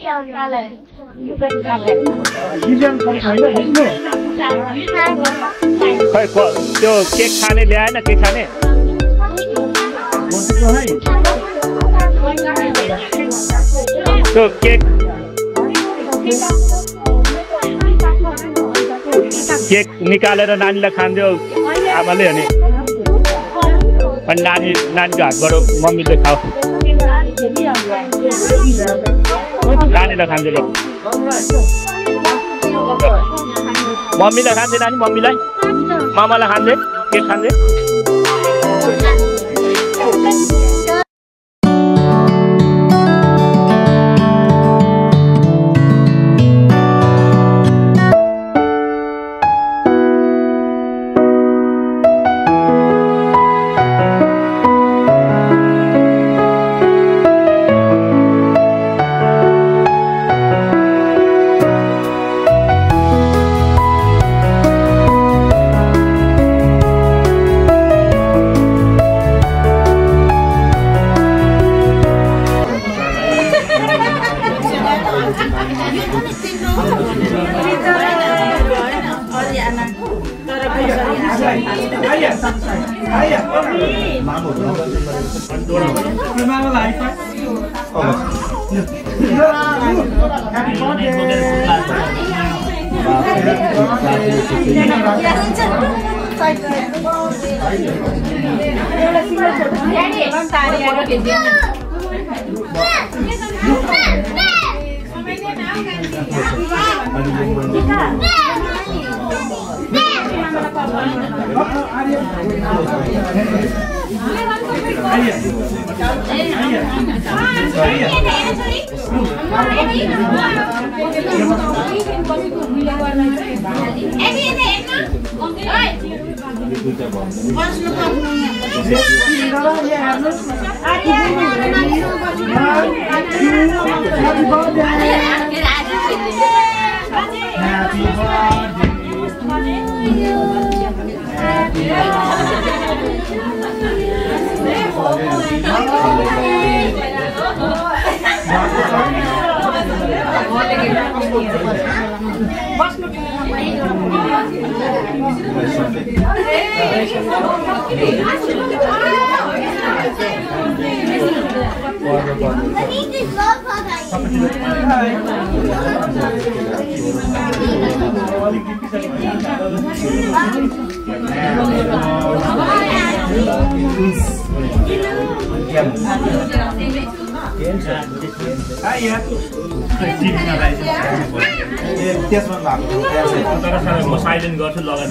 खै त्यो केक खाने ल्याएन केक खाने त्यो केक निकालेर नानीलाई खान्थ्यो आमाले अनि नानीको हातबाट मम्मीले खाऊ नानीलाई खान्थ्यो मम्मीलाई खान्थे नानी मम्मीलाई मामालाई खान्थे केक खान्थे म साइलेन्ट गर्छु लगेन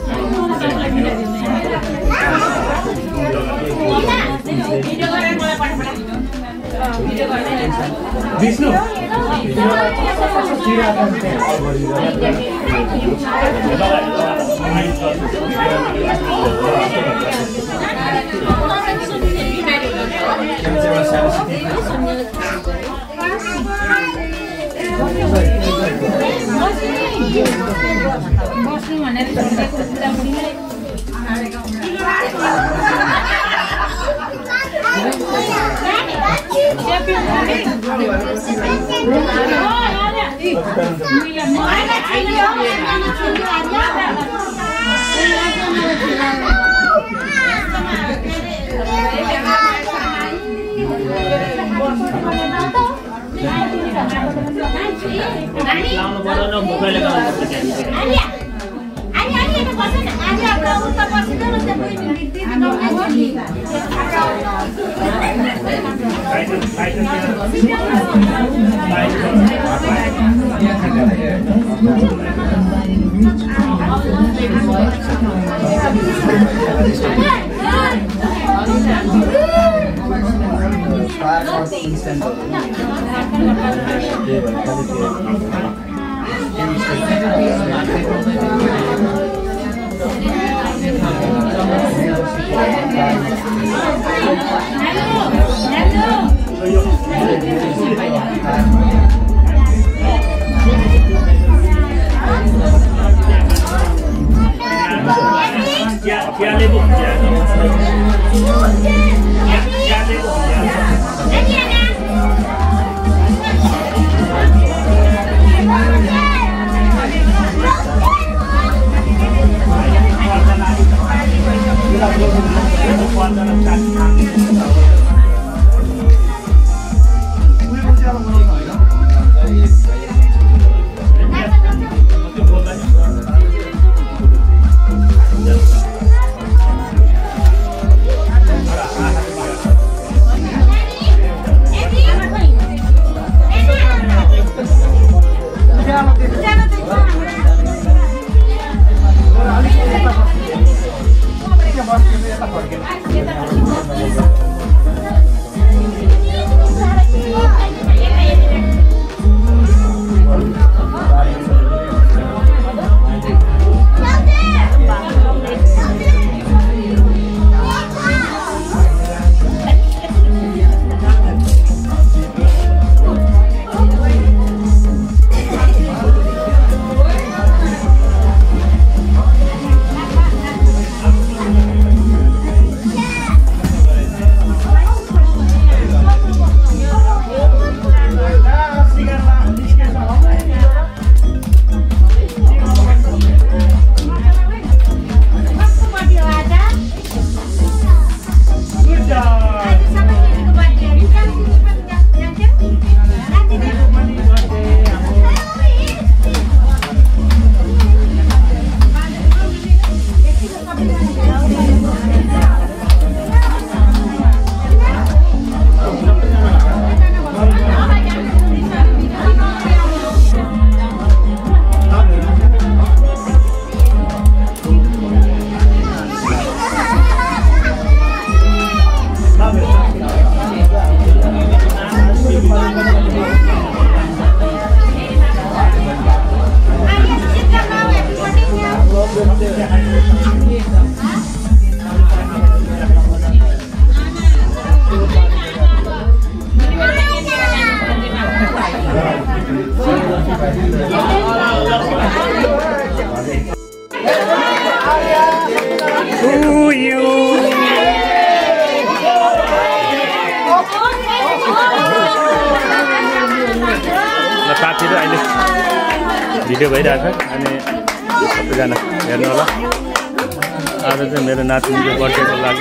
विष्णु बस्नु भनेर छोडेको बुढाबुढीलाई साथीहरु अहिले भिडियो भइरहेको छ अनि सबैजना हेर्नु होला। आज चाहिँ मेरो नातिनीको बर्थडेको लागि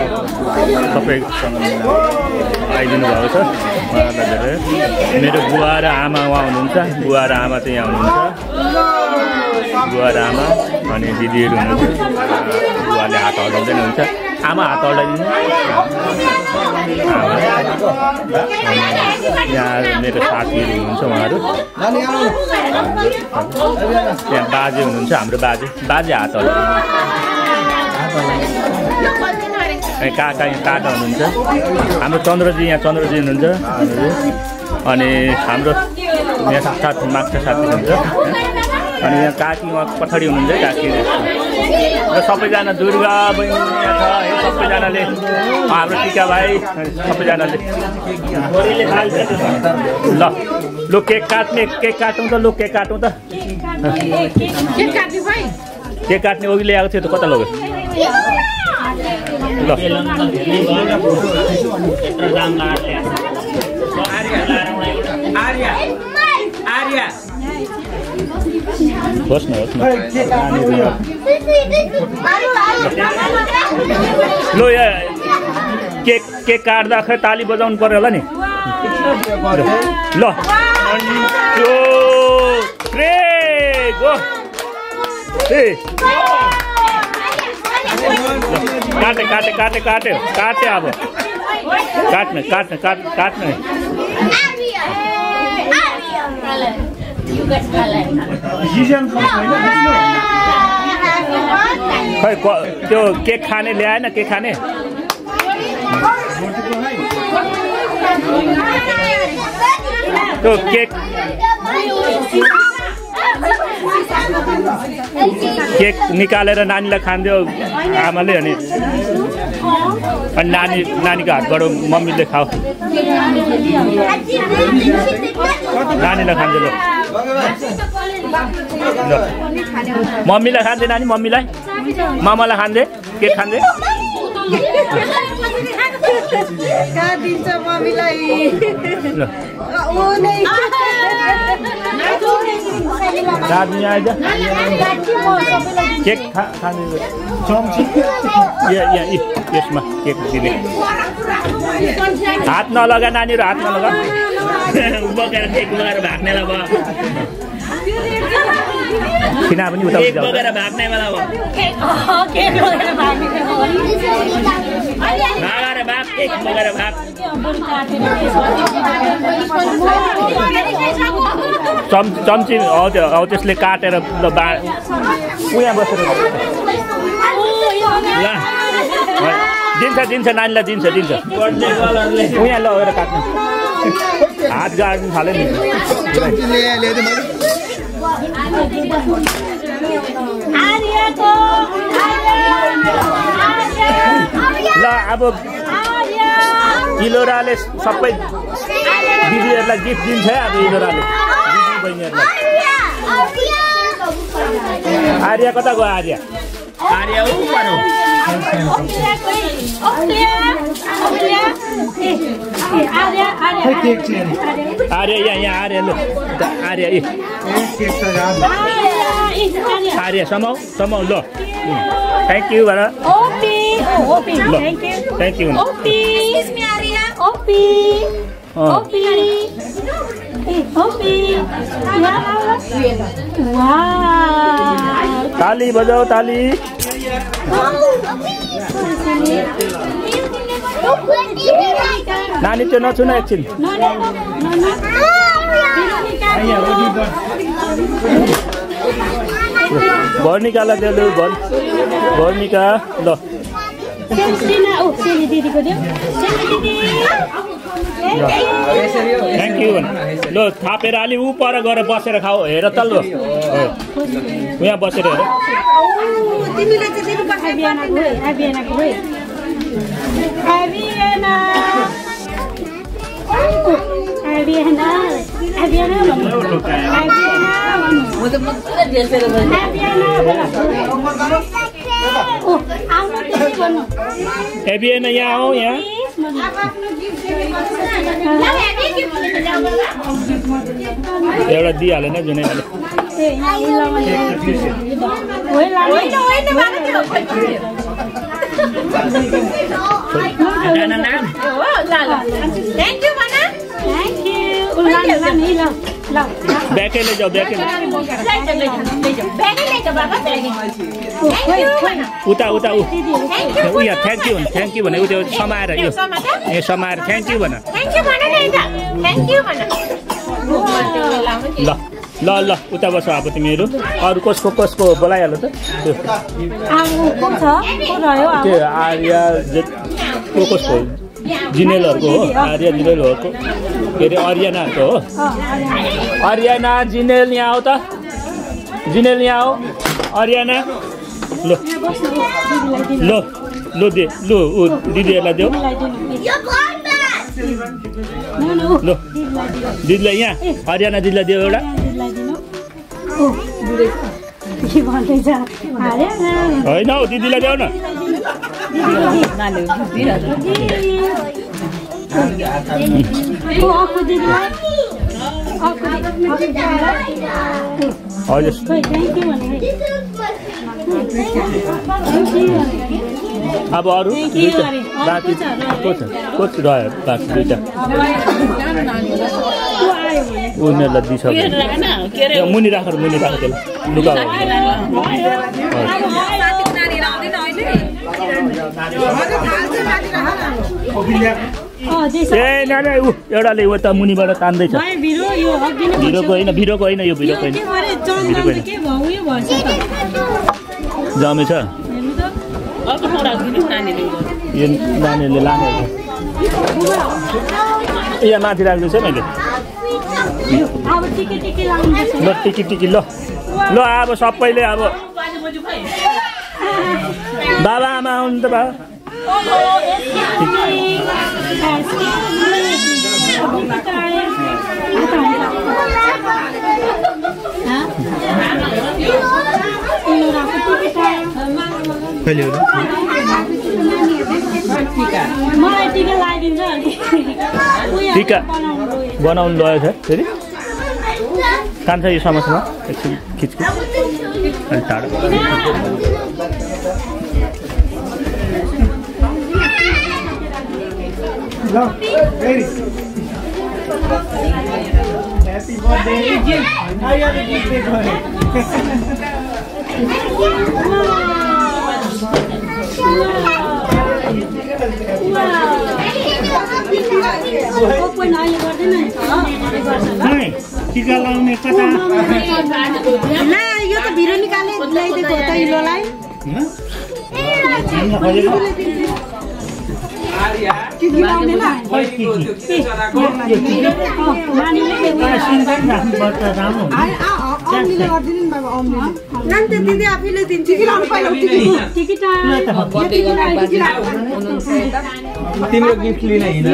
सबैसँग आइदिनु भएको छ। उहाँलाई धेरै मेरो बुवा र आमा उहाँ हुनुहुन्छ। बुवा र आमा चाहिँ यहाँ हुनुहुन्छ। बुवा र आमा अनि दिदीहरू हुनुहुन्छ। बुवाले हात हल्लाउँदैन हुन्छ। आमा हात हल्लाइदिनु। यहाँ मेरो साथीहरू हुनुहुन्छ उहाँहरू। त्यहाँ बाजे हुनुहुन्छ हाम्रो बाजे हात हल्लाइदिनु। काका यहाँ काका हुनुहुन्छ। हाम्रो चन्द्रजी यहाँ चन्द्रजी हुनुहुन्छ। अनि हाम्रो यहाँ साथी माग्छ साथी हुनुहुन्छ। अनि यहाँ काकी उहाँ पछाडि हुनुहुन्छ काकी र सबैजना दुर्गा बहिनी यहाँ छ है। सबैजनाले हाम्रो टिका भाइ सबैजनाले ल लु केक काटौँ त। लु केक काटौँ त। केक काट्ने अघि ल्याएको थियो त कता लग्यो ल होस् न लु यहाँ केक काट्दाखेरि ताली बजाउनु पर्यो होला नि। ल 1 2 3 गो। काटे अब काट्ने खै त्यो केक खाने ल्याएन। केक खाने त्यो केक निकालेर नानीलाई खान्थ्यो आमाले। अनि नानीको हातबाट मम्मीले खाऊ। नानीलाई खान्छ ल मम्मीलाई खाँदै नानी मम्मीलाई मामालाई खाँदै केक खाँदै केक खाने यसमा केक दिने। हात नलगा नानीहरू हात नलगा। बोकेर केक बोकेर भाग्नेलाई भयो। किन पनि उता बोकेर भाग्ने बेला भयो। भागेर भाग केक बोकेर भाग। चम्ची हो त्यसले काटेर ल उहाँ बसेर ल दिन्छ नानीलाई दिन्छ उहाँ लगेर काट्नु हात गाड्नु थाल्यो नि ल अब इलोराले सबै दिदीहरूलाई गिफ्ट दिन्छ है अब इलोराले दिदी बहिनीहरूलाई आर्या कता गयो आर्या आर्या यहाँ आर्या ल आर्या आर्या समाउ ल थ्याङ्क यू भन थ्याङ्क यू ताली बजाऊ ताली नानी त्यो नछुन एकछिन भर्निकालाई दियो भर्निका ल थ्याङ्क यू ल थापेर अलि ऊ पर गएर बसेर खाऊ हेर त ल यहाँ बसेर हेर एबिएन यहाँ हो यहाँ एउटा दिइहालेन जुनै ब्याकै जाऊ ब्याकै उता यहाँ थ्याङ्क यू भने उ त्यो समाएर यो समाएर थ्याङ्क यू भन ल उता बस अब तिमीहरू अरू कसको बोलाइहाल्यो त त्यो आर्या कसको जिनेलहरूको हो आर्या जिनेलहरूको के अरे अरियानाहरूको हो अरियाना जिनेल यहाँ आऊ त जिनेल यहाँ आऊ अरियाना लो दे लो दिदीहरूलाई देऊ ल दिदीलाई यहाँ हरियाणा दिदीलाई दियो एउटा होइन हौ दिदीलाई देऊ न अब अरू बाँकी कोच रह्यो बाँकी दुईवटा उनीहरूलाई दिइसक्यो मुनि राख त्यसलाई लुगा ए नानी ऊ एउटाले ऊ त मुनिबाट तान्दैछ भिरोको होइन यो भिरोको होइन जमेछ यो नानीहरूले लाने यहाँ माथि राख्दैछ मैले ल टिकी ल अब सबैले अब बाबा आमा आउनु त बा टिका बनाउनु लगेको छ फेरि कान्छ यो समस्यामा एकछिन खिच्छु अलिक टाढो Happy birthday! I have a gift for you. Wow. टिका लाउने कता ला यो त भिडियो निकाले ल्याइदिएको हो त इलोलाई टिकी लाउने ल अम्मीले गर्दिनु नि बाबा अम्मीले नाम त दिदी आफैले दिन्छ टिकी लाउनु पहिला टिकी तिम्रो गिफ्ट लिन हिँड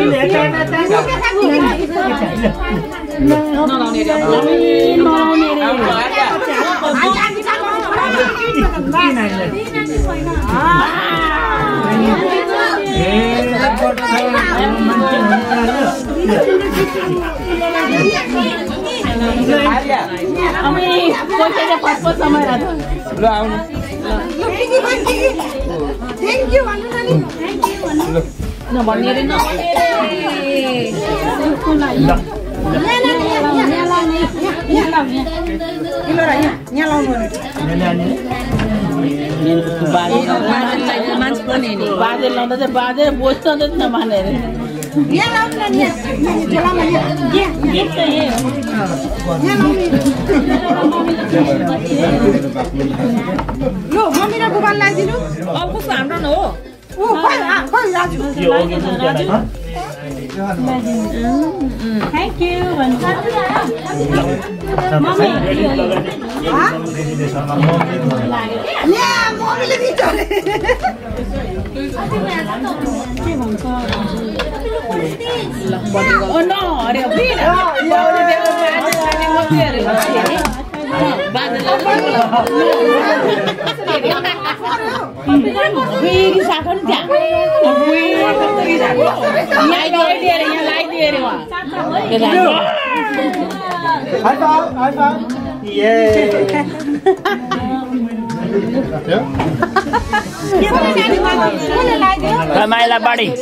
बाजे लाउँदा चाहिँ बाजे बोज्छ नमानेर यो मम्मी र बुबाले ल्याइदिनु अब कस्तो हाम्रो न हो Thank you. Oh no, अरे अभी ना फेरि साखन त्यहाँ माइला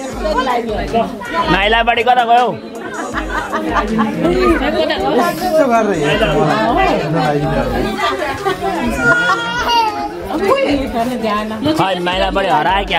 बाडी कता गयो माइला बाडी हरायो क्या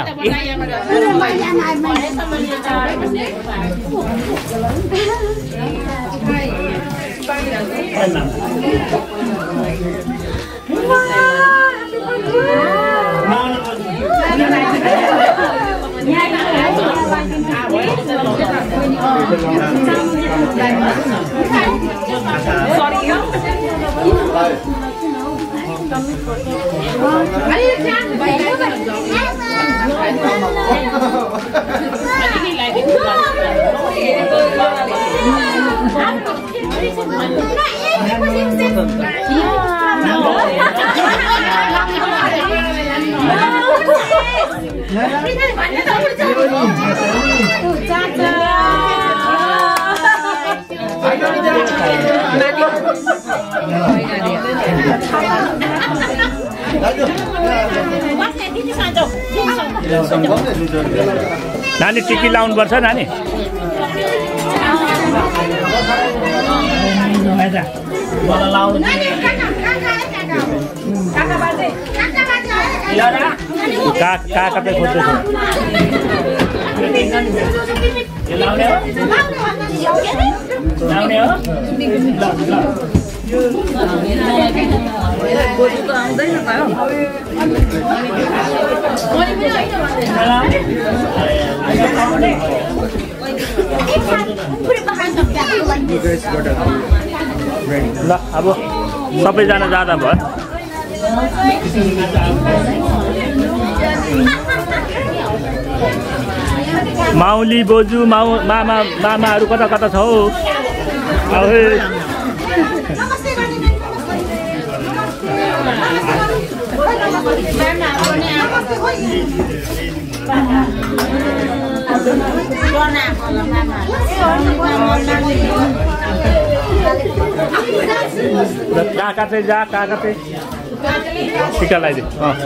नानी टिकी लाउनु पर्छ नानी काका पे खोज्दैछ लाउने हो ल अब सबैजना जाँदा भयो माउली बोजू मामाहरू कता कता छ हौ काका चाहिँ जा काका चाहिँ टिका लगाइदिए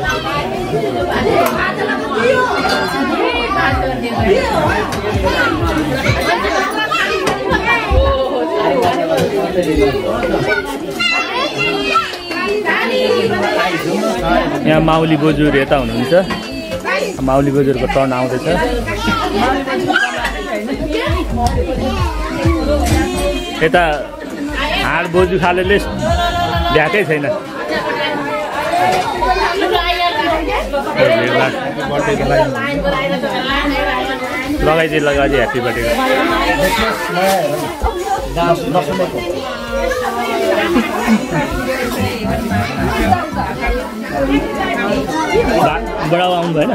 यहाँ माउली बोजूहरू यता हुनुहुन्छ माउली बोजूहरूको टर्न आउँदैछ यता हाड बोजू खालेले भ्याकै छैन लगाइदिए ह्याप्पी बर्थडे बडा आउनु भएन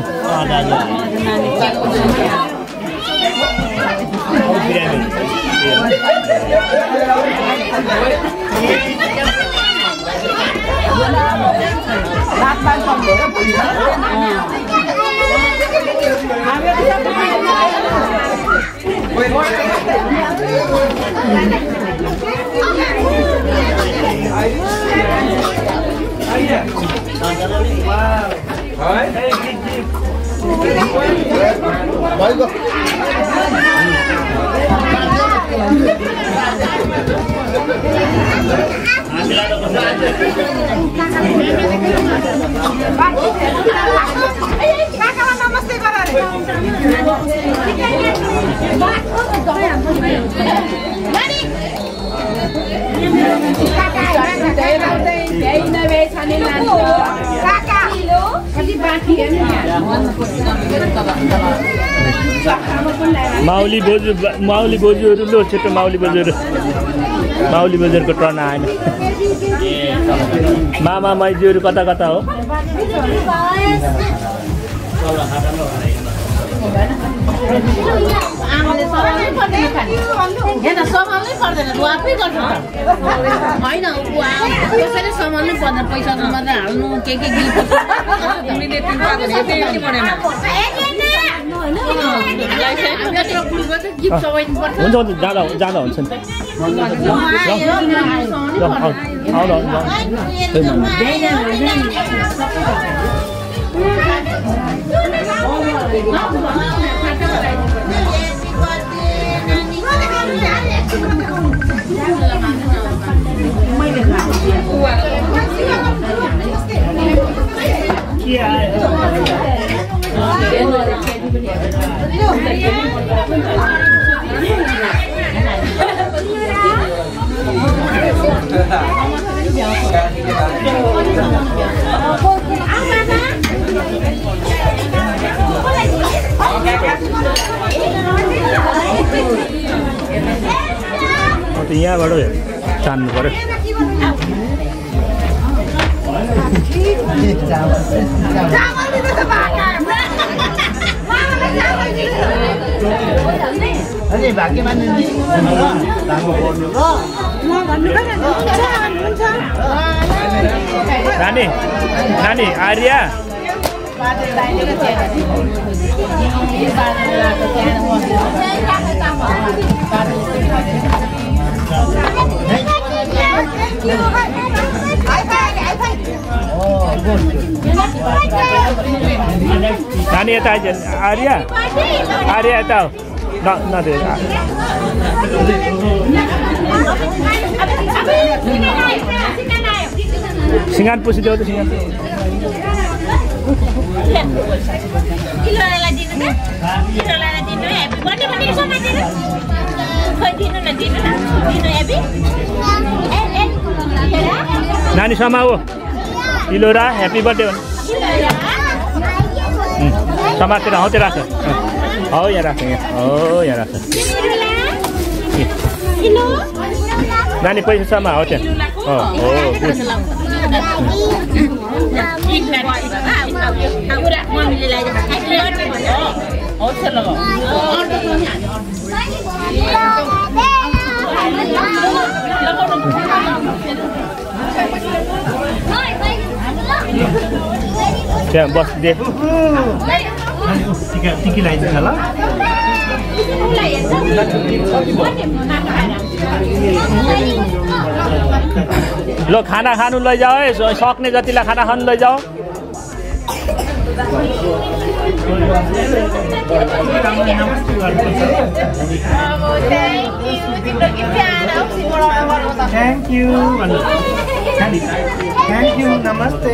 माउली बोजूहरू लो छिटो माउली बोजूहरूको टर्न आएन मामा माइजूहरू कता कता हो हुन्छ जाँदा हुन्छ नि यहाँबाट तान्नु पर्यो नानी नानी आर्या नानी यता आइज आर्या आर्या यता हो नदे सिंगान पुसिदेऊ त सिंगान नानी समाओ इलोरा ह्याप्पी बर्थडे हो समातेर हौ त्यो राख हौ यहाँ राख यहाँ हो यहाँ राख नानी पैसा समा हो त्यहाँ हो त्यहाँ बस्दे टिकी लगाइदिन्छ ल लो खाना खानु लैजाऊ है सक्ने जतिलाई खाना खानु लैजाऊ Thank you. Thank you. Namaste.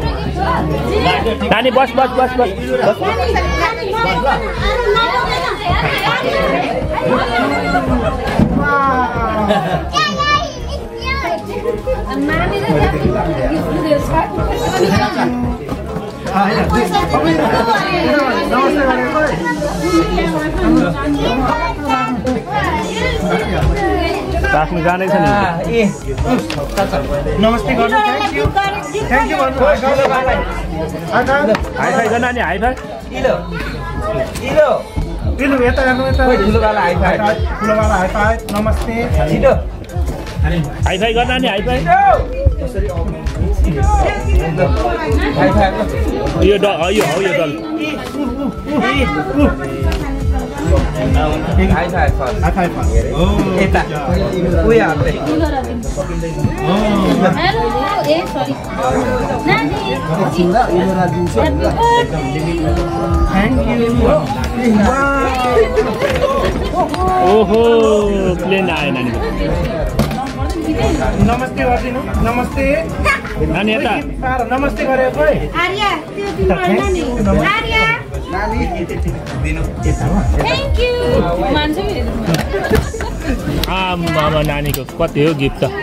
नानी बस बस बस बस आफ्नो जानै छ नि नमस्ते गर्नु थ्यांक यू भन्नु हाई फाई गर्न नि हाई फाई इलो यता हेर्नु यता ठुलोवाला हाई फाई नमस्ते छिटो हाई फाई गर्न नि हाई फाई यो दल यो हो यो दल हाई फाई यता उयो हाल्दै थ्यांक यू ओहो प्लेन आयो नानी नमस्ते गरिदिनु नमस्ते नानी यता नमस्ते गरे खोइ आर्या त्यो तिम्रो नानी आर्या नानी दिनु थ्यांक यू मान्छे आमा नानीको कति हो गिफ्ट त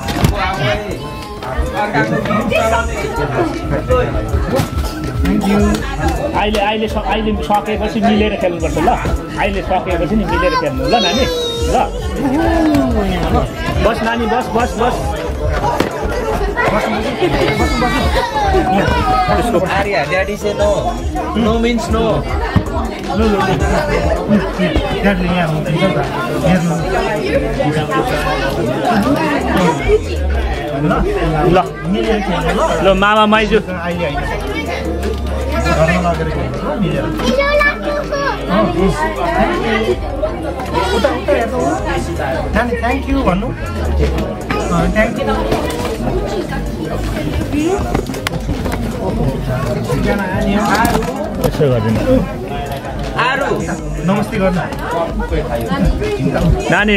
अहिले सकेपछि मिलेर खेल्नुपर्छ ल अहिले सकेपछि नि मिलेर खेल्नु ल नानी ल बस नानी बस बस बस Arya daddy say no no means no ल ल मामा माइजू थ्यांक यू भन्नु थ्यांक यू यसो गरिदिनु आरु नमस्ते गर्नु नानी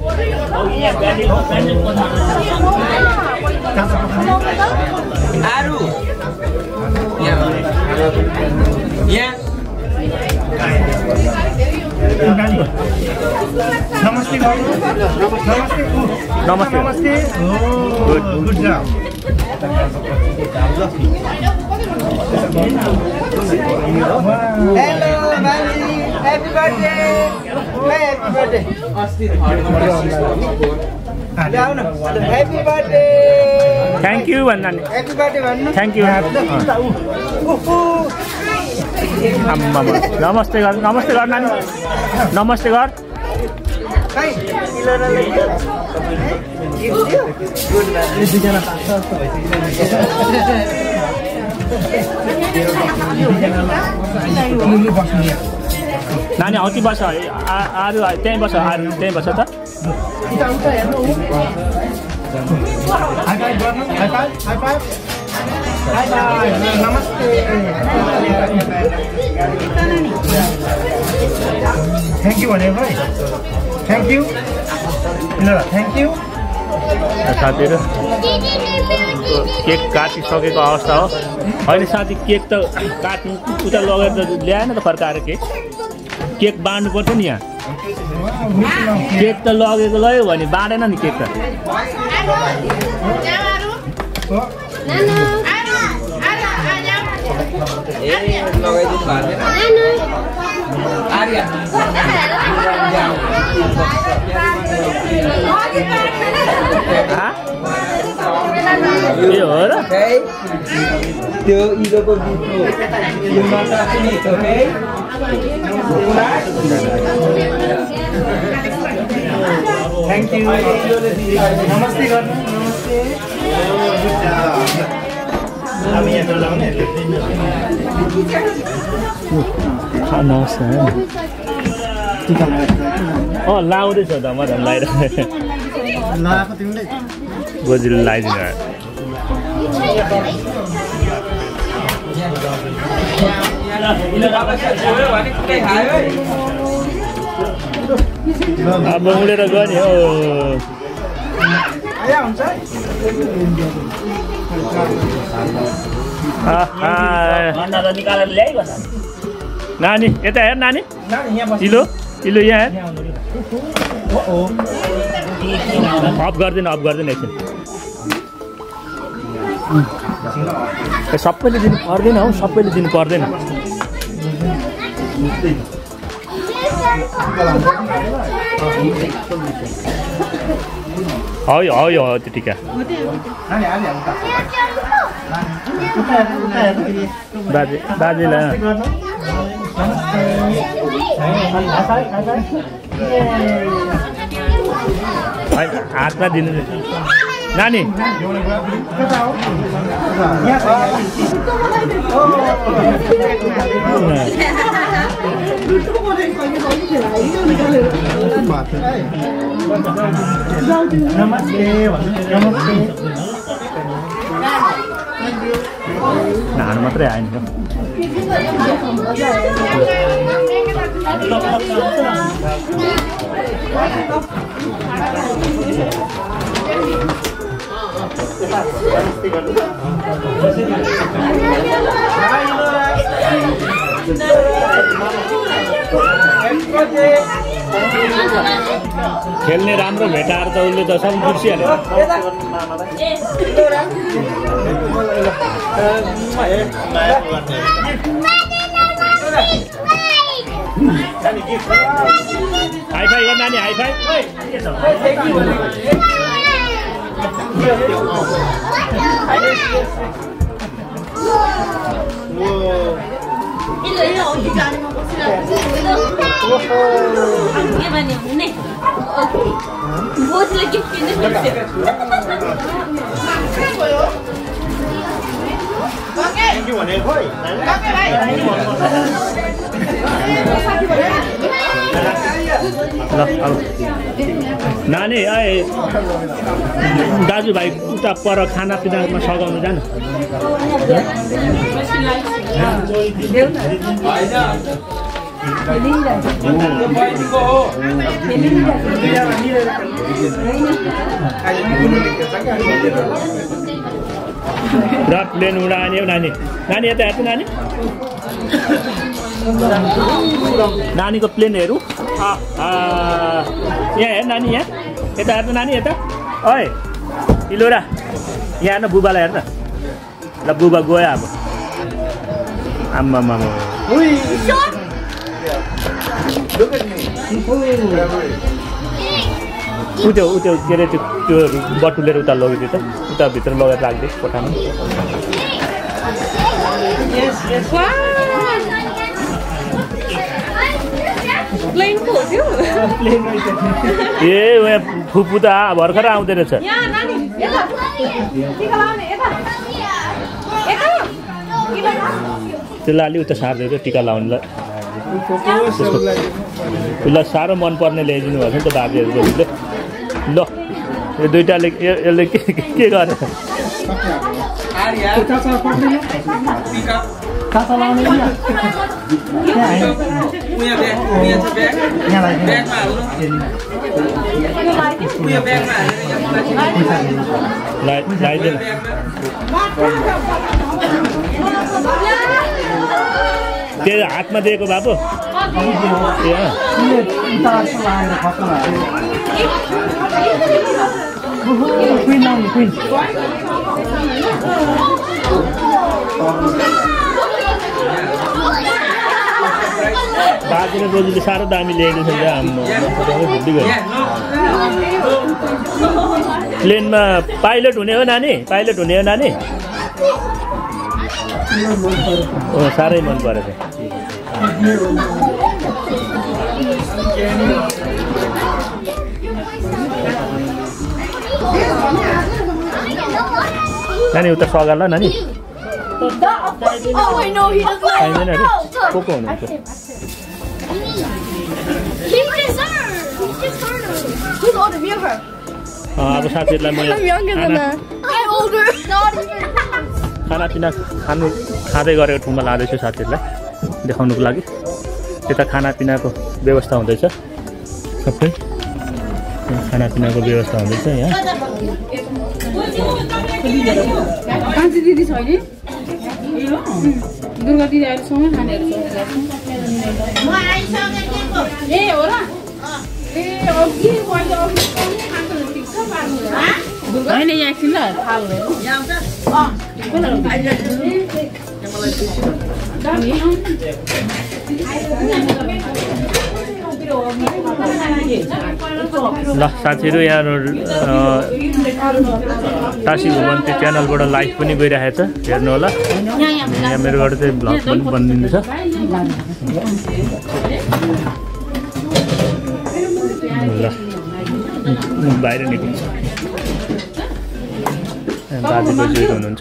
आरु नमस्ते गर्नु नमस्ते नमस्ते गुड जब हेलो माली हैप्पी बर्थडे हैप्पी बर्थडे जाऊ न हैप्पी बर्थडे थ्यांक यू भन्नु हैप्पी बर्थडे भन्नु थ्यांक यू आम्मा नमस्ते गर नानी नमस्ते गर खै इलोराले दुईजना नानी हौती बस आरु त्यहीँ बस आरु त्यहीँ बस त नमस्ते थ्यांक यू भने भाइ thank you Ellora thank you साथीहरु केक काटिसकेको अवस्था हो होइन साथी केक त काट्नु उता लगेर त ल्याएन त फर्काएर केक बाँड्नु पर्छ नि यहाँ केक त लगेको लयो भने बाँडेन नि केक त ए हो र त्यो इलोको बुटो यो माता पनि ओके थ्यांक यू नमस्ते गर्नु नमस्ते हामी यहाँ लगाउने नमस्ते लाउँदैछ त म त लगाएको तिमीले गोजीले लगाइदिनु अब उडेर गयो नि हो नानी यता हेर नानी इलो इलो यहाँ हेर अफ गर्दैन एकछिन सबैले दिनु पर्दैन हौ सबैले दिनु पर्दैन हो त्यो टिका बाजेलाई हातमा दिनु नानी नानु मात्रै आएन खेल्ने राम्रो भेटाएर त उसले त सब बिर्सिहाल्यो हाइफाई गर नानी हाइफाई नानी आए दाजुभाइ उता पर खानापिनामा सघाउनु जानु र प्लेन उडाने नानी नानी यता हेर्नु नानी नानीको प्लेन हेरौँ यहाँ हेर नानी यहाँ यता हेर्नु नानी यता ओए इलोरा यहाँ हेर्न बुबालाई हेर्न ल बुबा गयो अब आम्मा उठ्यो के अरे त्यो बटुलेर उता लगिदियो त उता भित्र लगेर राखिदियो कोठामा ए फुपू त भर्खर आउँदै रहेछ त्यसलाई अलि उता सार्दै टिका लाउनुलाई उसलाई साह्रो मनपर्ने ल्याइदिनु भएको नि त बाजेहरूको ल यो दुइटाले यसले के गरे लगाइदिएन त्यो हातमा दिएको बाबु बाजे र बोजूले साह्रो दामी ल्याएको छ प्लेनमा पाइलट हुने हो नानी साह्रै मन परेको नानी उता सघाल नानी पाइँदैन अरे को हुनुहुन्छ अब साथीहरूलाई खानापिना खाँदै गरेको ठाउँमा लाँदैछु साथीहरूलाई देखाउनुको लागि यता खानापिनाको व्यवस्था हुँदैछ सबै खानापिनाको व्यवस्था हुँदैछ यहाँ दिदी छ नि दुर्गा दिदी अहिले सँगै खानेहरू ए हो र ए अघि होइन यहाँ एकछिन ल थाल ल साथीहरु यहाँ तासी घुमन्ती च्यानलबाट लाइभ पनि गइरहेको छ हेर्नु होला यहाँ मेरोबाट चाहिँ भ्लग पनि बनिँदैछ ल बाहिर निक्लिन्छ दाजु बजु हुनुहुन्छ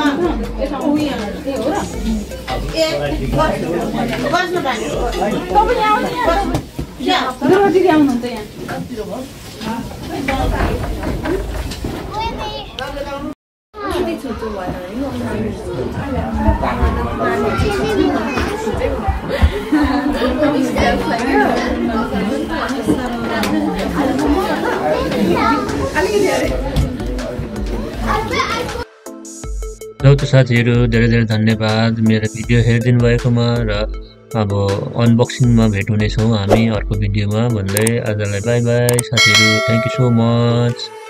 ल त साथीहरु धेरै धेरै धन्यवाद मेरो भिडियो हेरिदिनु भएकोमा र अब अनबक्सिङमा भेट हुनेछौँ हामी अर्को भिडियोमा भन्दै आजलाई बाइ बाइ साथीहरु थ्यांक यू सो मच